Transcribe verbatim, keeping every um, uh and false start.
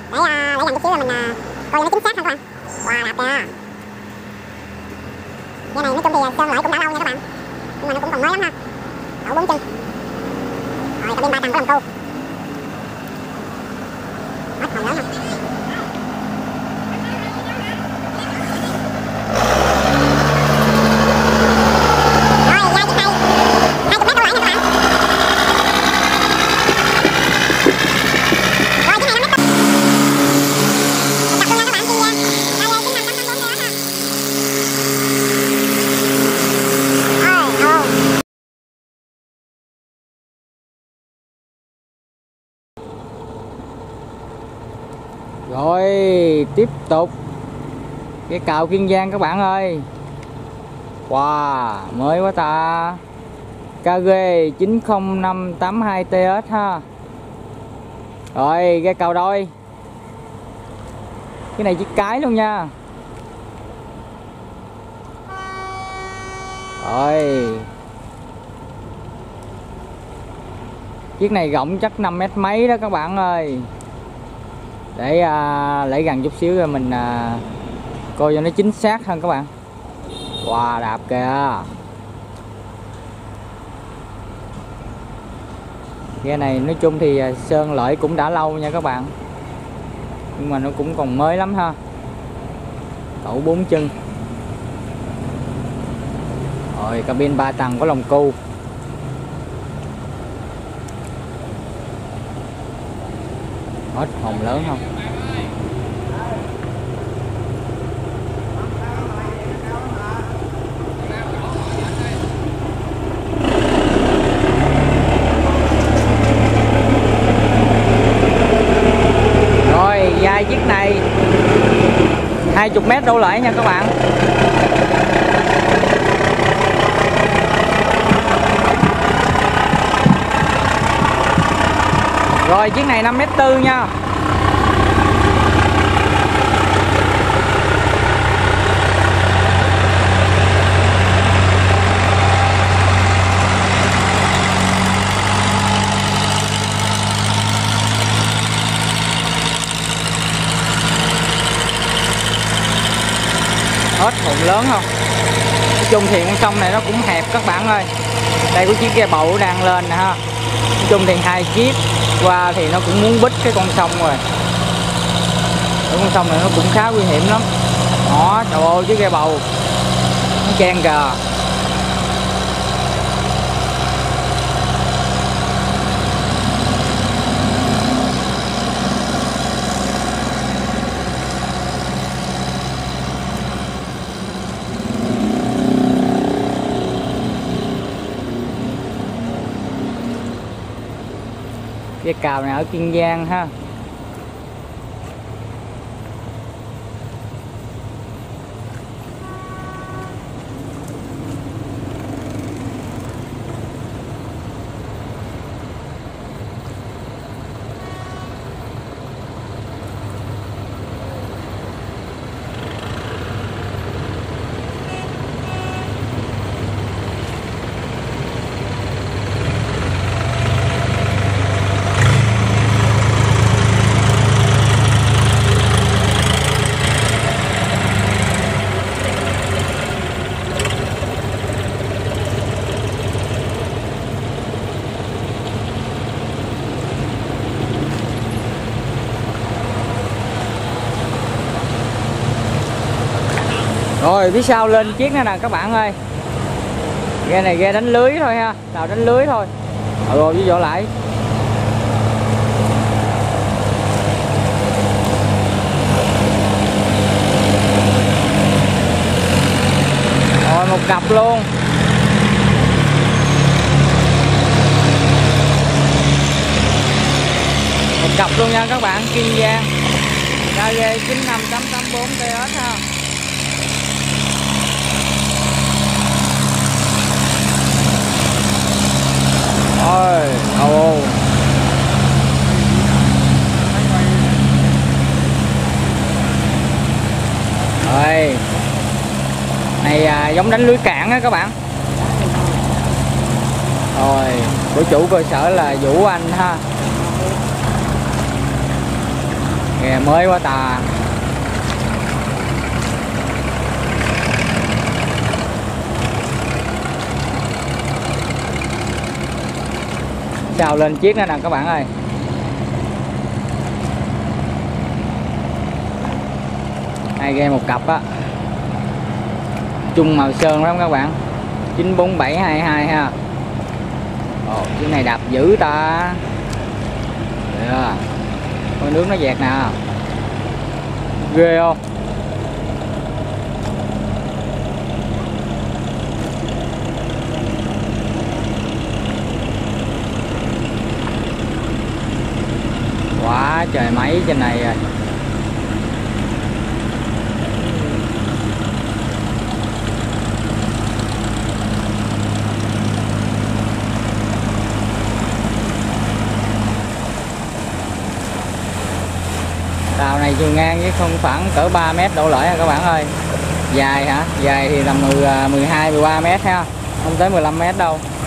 để à, lấy gần chút xíu là mình à, coi cho nó chính xác hơn các bạn. Wow, đẹp kìa. Cái này nói chung thì sơn lại cũng đã lâu nha các bạn, nhưng mà nó cũng còn mới lắm ha. Đổ bốn chân. Rồi cabin ba tầng có đồng cua. Hết hồn lớn không? Rồi tiếp tục cái cào Kiên Giang các bạn ơi. Wow, mới quá ta. K G chín không năm tám hai T S ha. Rồi cái cào đôi. Cái này chiếc cái luôn nha. Rồi chiếc này rộng chắc năm mét mấy đó các bạn ơi. Để à, lấy gần chút xíu rồi mình à, coi cho nó chính xác hơn các bạn. Wow, đạp kìa. Ghe này nói chung thì sơn lợi cũng đã lâu nha các bạn, nhưng mà nó cũng còn mới lắm ha. Tẩu bốn chân. Rồi cabin ba tầng có lồng cu. Hết hồn lớn không? Rồi dài chiếc này hai mươi mét đổ lại nha các bạn. Rồi chiếc này năm mét tư nha. Hết hồn lớn không? Nói chung thì con sông này nó cũng hẹp các bạn ơi. Đây có chiếc ghe bầu đang lên nè ha. Nói chung thì hai chiếc qua thì nó cũng muốn bít cái con sông rồi. Cái con sông này nó cũng khá nguy hiểm lắm. Đó, trời ơi chiếc ghe bầu nó chen kìa. Cái cào này ở Kiên Giang ha. Rồi phía sau lên chiếc nữa nè các bạn ơi. Ghe này ghe đánh lưới thôi ha, đào đánh lưới thôi. Rồi với vỏ lại. Rồi một cặp luôn. Một cặp luôn nha các bạn, Kiên Giang K G chín năm tám tám bốn T S ha. Ôi, ồ. Rồi. Này à, giống đánh lưới cạn á các bạn. Rồi, của chủ cơ sở là Vũ Anh ha. Ghe mới quá ta. Sao lên chiếc nữa nè các bạn ơi. Hai ghe một cặp á, chung màu sơn lắm các bạn. Chín bốn bảy hai hai ha. Ồ, chiếc này đạp dữ ta. Yeah. Con nước nó dẹt nè, ghê không. Quá trời máy trên này rồi. Tàu này chiều ngang với không khoảng cỡ ba mét đổ lại các bạn ơi. Dài hả? Dài thì tầm mười hai mười ba mét ha, không tới mười lăm mét đâu.